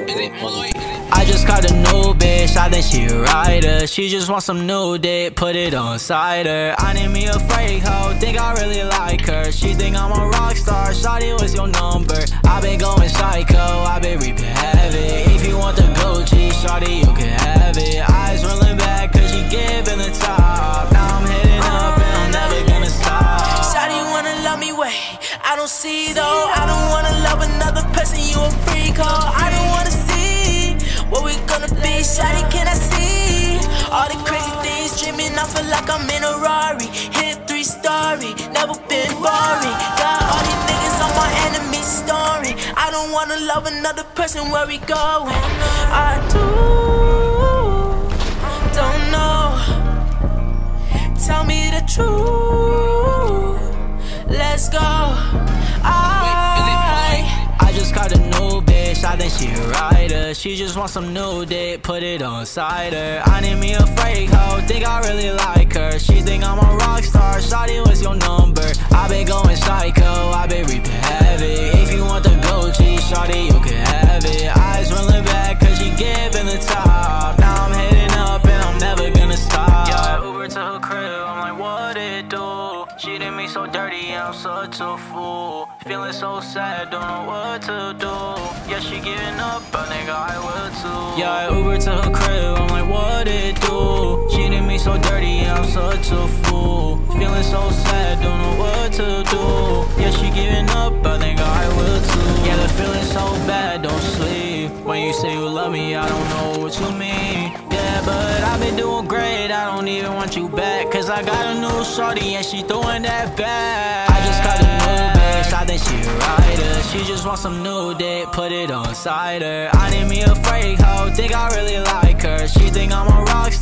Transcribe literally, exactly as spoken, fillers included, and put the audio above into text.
I just caught a new bitch, I think she a rider. She just wants some new dick, put it on cider. I need me a fake hoe, think I really like her. She think I'm a rock star, shawty, what's your number? I been going psycho, I been reaping havoc. If you want the Gucci, shawty, you can have it. Eyes rolling back, cause she giving the top. Now I'm heading up and I'm never gonna stop. Shawty wanna love me, wait, I don't see though. I don't wanna love another person, you a freak hoe. I don't wanna see what we gonna be, shawty, can I see all the crazy things, dreaming, I feel like I'm in a Rari. Hit three story, never been boring. Got all these niggas on my enemy story. I don't wanna love another person, where we going? I do, don't know. Tell me the truth, let's go. I, I just caught a new bitch, I think she a rider. She just wants some new dick, put it on cider. I need me a fake hoe, think I really like her. She think I'm a rock star, shawty, what's your number? I been going psycho, I been reaping havoc. If you want the Gucci, shawty, you can have it. Eyes rolling back, cause she giving the top. Now I'm heading up and I'm never gonna stop. Yeah, I Uber to her crib, I'm like, what it do? She did me so dirty, I'm such a fool. Feeling so sad, don't know what to do. Yeah, she giving up, but nigga, I will too. Yeah, I Uber to her crib, I'm like, what it do? She did me so dirty, I'm such a fool. Feeling so sad, don't know what to do. Yeah, she giving up, but nigga, I will too. Yeah, the feeling so bad, don't sleep. When you say you love me, I don't know what you mean. Yeah, but I've been doing great, I don't even want you back. Cause I got a new shorty and she throwing that back. I just caught a new bitch, I think she a rider. She just wants some new dick, put it on cider. I need me a fake hoe, think I really like her. She think I'm a rock